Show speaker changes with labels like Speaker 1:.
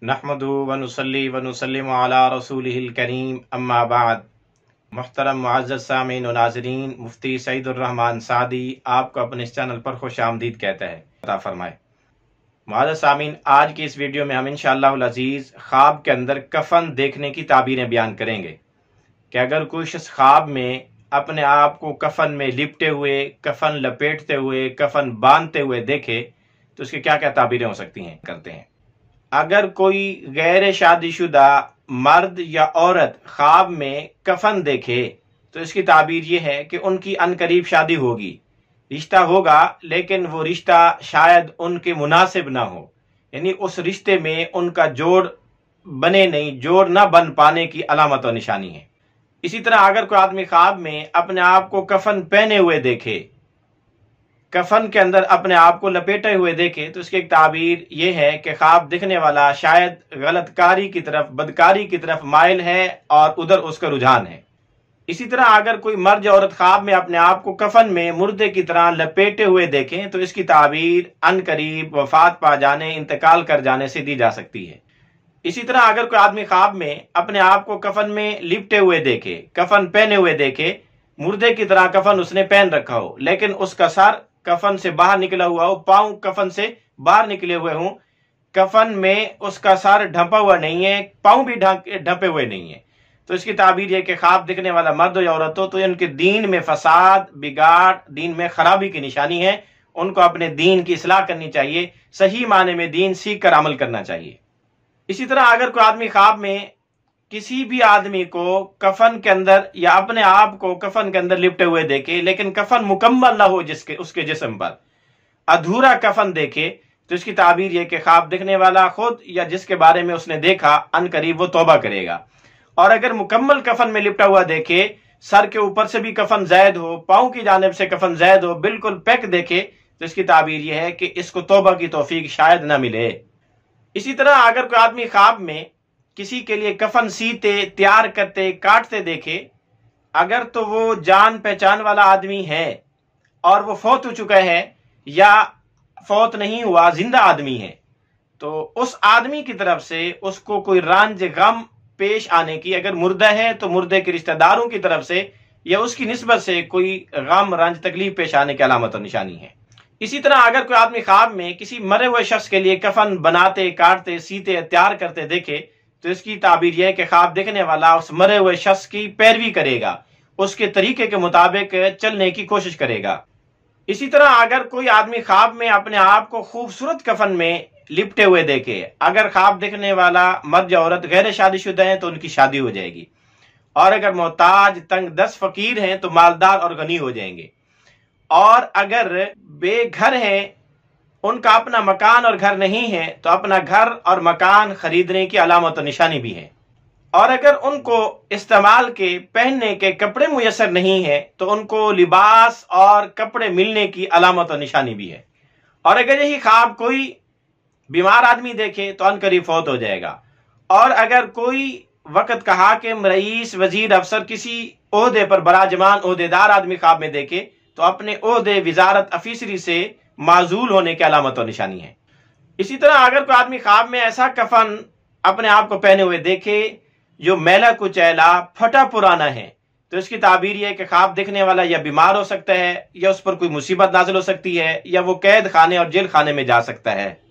Speaker 1: نحمدہ ونصلی ونسلم علی رسولہ الکریم اما بعد۔ محترم معزز سامعین و ناظرین، مفتی سعید الرحمن سعدی آپ کو اپنے اس چینل پر خوش آمدید کہتا ہے، عطا فرمائے۔ معزز سامعین، آج کی اس ویڈیو میں ہم انشاءاللہ العزیز خواب کے اندر کفن دیکھنے کی تعبیریں بیان کریں گے کہ اگر کوئی شخص خواب میں اپنے آپ کو کفن میں لپٹے ہوئے، کفن لپیٹتے ہوئے، کفن باندھتے ہوئے دیکھے تو اس کی کیا کیا تعبیریں ہو سکتی ہیں کرتے ہیں۔ اگر کوئی غیر شادی شدہ مرد یا عورت خواب میں کفن دیکھے تو اس کی تعبیر یہ ہے کہ ان کی عنقریب شادی ہوگی، رشتہ ہوگا، لیکن وہ رشتہ شاید ان کے مناسب نہ ہو، یعنی اس رشتے میں ان کا جوڑ بنے نہیں، جوڑ نہ بن پانے کی علامت و نشانی ہے۔ اسی طرح اگر کوئی آدمی خواب میں اپنے آپ کو کفن پہنے ہوئے دیکھے، کفن کے اندر اپنے آپ کو لپیٹے ہوئے دیکھے تو اس کی ایک تعبیر یہ ہے کہ خواب دیکھنے والا شاید غلط کاری کی طرف، بدکاری کی طرف مائل ہے اور ادھر اس کا رجحان ہے۔ اسی طرح اگر کوئی مرد یا عورت خواب میں اپنے آپ کو کفن میں مردے کی طرح لپیٹے ہوئے دیکھیں تو اس کی تعبیر عنقریب وفات پا جانے، انتقال کر جانے سے دی جا سکتی ہے۔ اسی طرح اگر کوئی آدمی خواب میں اپنے آپ کو کفن میں لپٹے ہوئے دیکھے، کفن پہنے ہوئے دیکھے، مردے کی طرح کفن اس نے پہن رکھا ہو لیکن اس کا سر کفن سے باہر نکلا ہوا ہو، پاؤں کفن سے باہر نکلے ہوئے ہوں، کفن میں اس کا سر ڈھپا ہوا نہیں ہے، پاؤں بھی ڈھپے ہوئے نہیں ہیں، تو اس کی تعبیر یہ کہ خواب دیکھنے والا مرد ہو یا عورت ہو تو ان کے دین میں فساد، بگاڑ، دین میں خرابی کی نشانی ہے۔ ان کو اپنے دین کی اصلاح کرنی چاہیے، صحیح معنی میں دین سیکھ کر عمل کرنا چاہیے۔ اسی طرح اگر کوئی آدمی خواب میں کسی بھی آدمی کو کفن کے اندر یا اپنے آپ کو کفن کے اندر لپٹے ہوئے دیکھے لیکن کفن مکمل نہ ہو، اس کے جسم پر ادھورا کفن دیکھے تو اس کی تعبیر یہ کہ خواب دیکھنے والا خود یا جس کے بارے میں اس نے دیکھا عنقریب وہ توبہ کرے گا۔ اور اگر مکمل کفن میں لپٹا ہوا دیکھے، سر کے اوپر سے بھی کفن زائد ہو، پاؤں کی جانب سے کفن زائد ہو، بالکل پیک دیکھے تو اس کی تعبیر یہ ہے کہ اس کو توبہ کی توفیق شاید نہ ملے۔ اسی طرح اگر کوئی آدمی خواب میں کسی کے لیے کفن سیتے، تیار کرتے، کاٹتے دیکھے، اگر تو وہ جان پہچان والا آدمی ہے اور وہ فوت ہو چکا ہے یا فوت نہیں ہوا، زندہ آدمی ہے، تو اس آدمی کی طرف سے اس کو کوئی رنج غم پیش آنے کی، اگر مردہ ہے تو مردے کے رشتہ داروں کی طرف سے یا اس کی نسبت سے کوئی غم، رنج، تکلیف پیش آنے کی علامت اور نشانی ہے۔ اسی طرح اگر کوئی آدمی خواب میں کسی مرے ہوئے شخص کے لیے کفن بناتے، کاٹتے، سیتے، تیار کرتے دیکھے تو اس کی تعبیر یہ ہے کہ خواب دیکھنے والا اس مرے ہوئے شخص کی پیروی کرے گا، اس کے طریقے کے مطابق چلنے کی کوشش کرے گا۔ اسی طرح اگر کوئی آدمی خواب میں اپنے آپ کو خوبصورت کفن میں لپٹے ہوئے دیکھے، اگر خواب دیکھنے والا مرد یا عورت غیر شادی شدہ ہیں تو ان کی شادی ہو جائے گی، اور اگر محتاج، تنگ دست، فقیر ہیں تو مالدار اور غنی ہو جائیں گے، اور اگر بے گھر ہیں، ان کا اپنا مکان اور گھر نہیں ہے تو اپنا گھر اور مکان خریدنے کی علامت و نشانی بھی ہے، اور اگر ان کو استعمال کے پہننے کے کپڑے میسر نہیں ہے تو ان کو لباس اور کپڑے ملنے کی علامت و نشانی بھی ہے، اور اگر یہی خواب کوئی بیمار آدمی دیکھے تو عنقریب فوت ہو جائے گا، اور اگر کوئی وقت کا حاکم، رئیس، وزیر، افسر، کسی عہدے پر براجمان عہدیدار آدمی خواب میں دیکھے تو اپنے عہدے، وزارت، افیسری سے معزول ہونے کی علامت اور نشانی ہے۔ اسی طرح اگر کوئی آدمی خواب میں ایسا کفن اپنے آپ کو پہنے ہوئے دیکھے جو میلا کچیلا، پھٹا پرانا ہے تو اس کی تعبیر یہ ہے کہ خواب دیکھنے والا یا بیمار ہو سکتا ہے، یا اس پر کوئی مصیبت نازل ہو سکتی ہے، یا وہ قید خانے اور جیل خانے میں جا سکتا ہے۔